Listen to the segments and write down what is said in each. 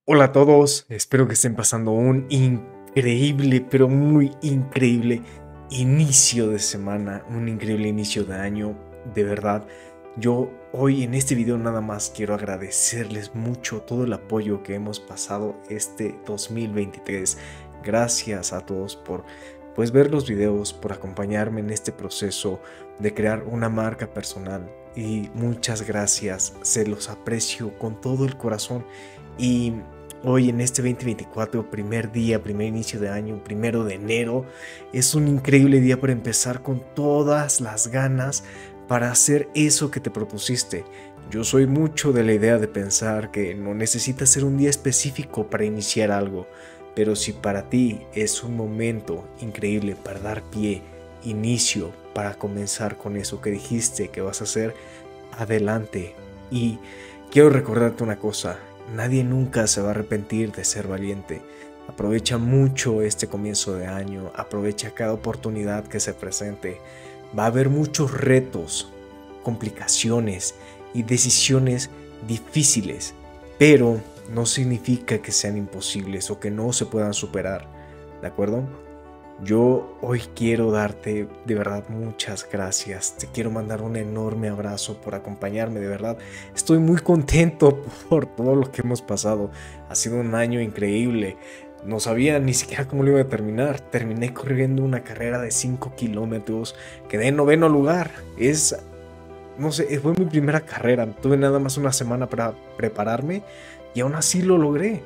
Hola a todos, espero que estén pasando un increíble, pero muy increíble inicio de semana, un increíble inicio de año, de verdad. Yo hoy en este video nada más quiero agradecerles mucho todo el apoyo que hemos pasado este 2023. Gracias a todos por ver los videos, por acompañarme en este proceso de crear una marca personal y muchas gracias, se los aprecio con todo el corazón. Y hoy en este 2024, primer día, primer inicio de año, 1 de enero, es un increíble día para empezar con todas las ganas para hacer eso que te propusiste. Yo soy mucho de la idea de pensar que no necesitas ser un día específico para iniciar algo, pero si para ti es un momento increíble para dar pie, inicio, para comenzar con eso que dijiste que vas a hacer, adelante. Y quiero recordarte una cosa. Nadie nunca se va a arrepentir de ser valiente. Aprovecha mucho este comienzo de año, aprovecha cada oportunidad que se presente. Va a haber muchos retos, complicaciones y decisiones difíciles, pero no significa que sean imposibles o que no se puedan superar, ¿de acuerdo? Yo hoy quiero darte de verdad muchas gracias, te quiero mandar un enorme abrazo por acompañarme, de verdad. Estoy muy contento por todo lo que hemos pasado, ha sido un año increíble, no sabía ni siquiera cómo lo iba a terminar. Terminé corriendo una carrera de 5 kilómetros, quedé en 9º lugar, no sé, fue mi primera carrera, tuve nada más una semana para prepararme y aún así lo logré.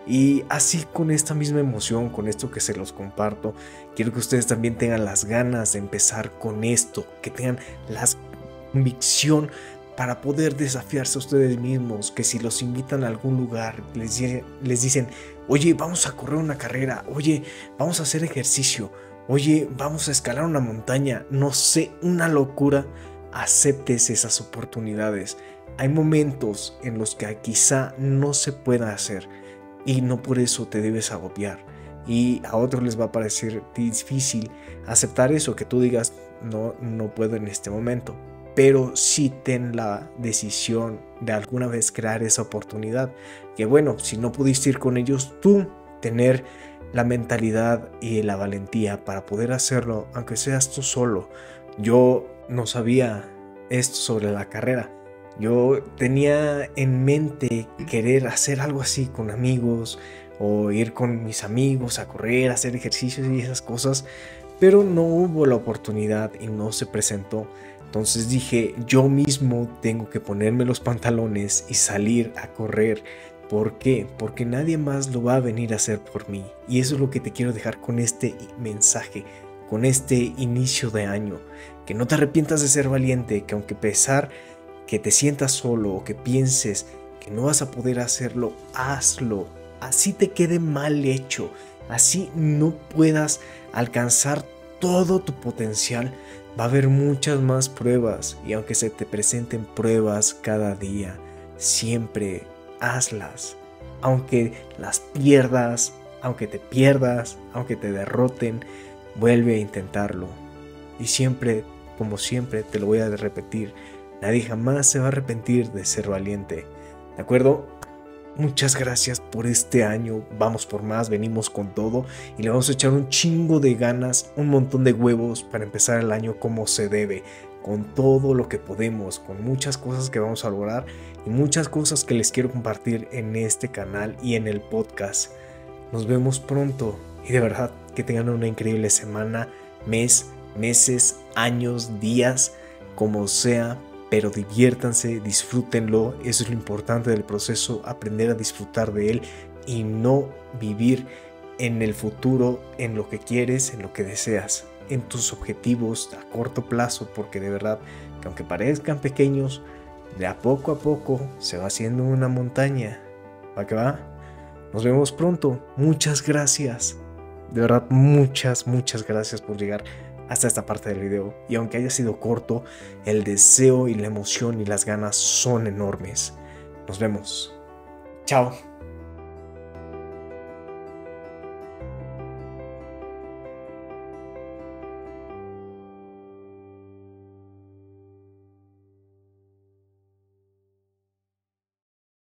Y así con esta misma emoción, con esto que se los comparto, quiero que ustedes también tengan las ganas de empezar con esto, que tengan la convicción para poder desafiarse a ustedes mismos, que si los invitan a algún lugar, les dicen, oye, vamos a correr una carrera, oye, vamos a hacer ejercicio, oye, vamos a escalar una montaña, no sé, una locura, aceptes esas oportunidades. Hay momentos en los que quizá no se pueda hacer, y no por eso te debes agobiar, y a otros les va a parecer difícil aceptar eso, que tú digas no puedo en este momento, pero sí ten la decisión de alguna vez crear esa oportunidad, que bueno, si no pudiste ir con ellos, tú tener la mentalidad y la valentía para poder hacerlo, aunque seas tú solo. Yo no sabía esto sobre la carrera. Yo tenía en mente querer hacer algo así con amigos o ir con mis amigos a correr, a hacer ejercicios y esas cosas, pero no hubo la oportunidad y no se presentó. Entonces dije, yo mismo tengo que ponerme los pantalones y salir a correr. ¿Por qué? Porque nadie más lo va a venir a hacer por mí. Y eso es lo que te quiero dejar con este mensaje, con este inicio de año. Que no te arrepientas de ser valiente, que aunque pesar que te sientas solo o que pienses que no vas a poder hacerlo, hazlo. Así te quede mal hecho, así no puedas alcanzar todo tu potencial, va a haber muchas más pruebas, y aunque se te presenten pruebas cada día, siempre hazlas. Aunque las pierdas, aunque te pierdas, aunque te derroten, vuelve a intentarlo. Y siempre, como siempre, te lo voy a repetir, nadie jamás se va a arrepentir de ser valiente, ¿de acuerdo? Muchas gracias por este año, vamos por más, venimos con todo y le vamos a echar un chingo de ganas, un montón de huevos para empezar el año como se debe, con todo lo que podemos, con muchas cosas que vamos a lograr y muchas cosas que les quiero compartir en este canal y en el podcast. Nos vemos pronto y de verdad que tengan una increíble semana, mes, meses, años, días, como sea, pero diviértanse, disfrútenlo, eso es lo importante del proceso, aprender a disfrutar de él y no vivir en el futuro, en lo que quieres, en lo que deseas, en tus objetivos a corto plazo, porque de verdad que aunque parezcan pequeños, de a poco se va haciendo una montaña. ¿Va que va? Nos vemos pronto, muchas gracias, de verdad muchas gracias por llegar hasta esta parte del video, y aunque haya sido corto, el deseo y la emoción y las ganas son enormes. Nos vemos. Chao.